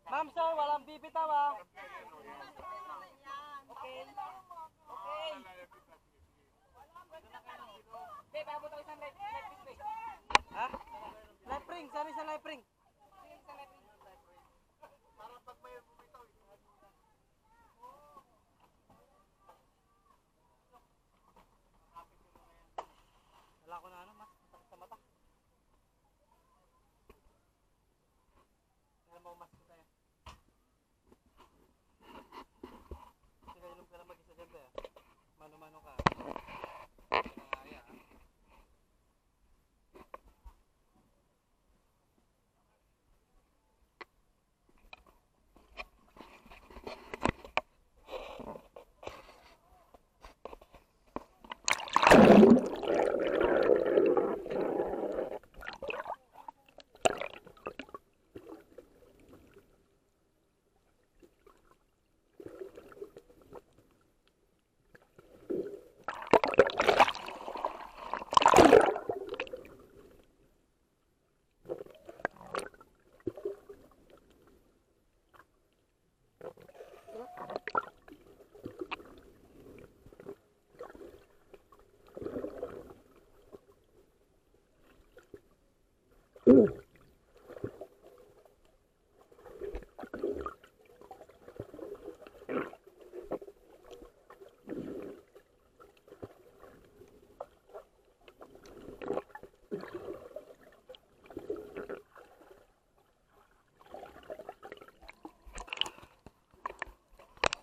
Ma'am sir, walang bibitaw ah. Okay. Okay. Okay, paabot ako isang life ring. Ha? Life ring, saan isang life ring? Para pag may bumitaw. Wala ko na ano, mas masakit sa mata. Kaya mo mas ko tayo. Sinainom ka na mag-isa dyan ba? Mano-mano ka. Nangaya ha.